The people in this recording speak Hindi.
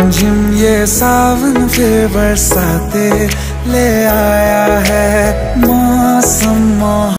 रिमझिम ये सावन फिर बरसाते ले आया है।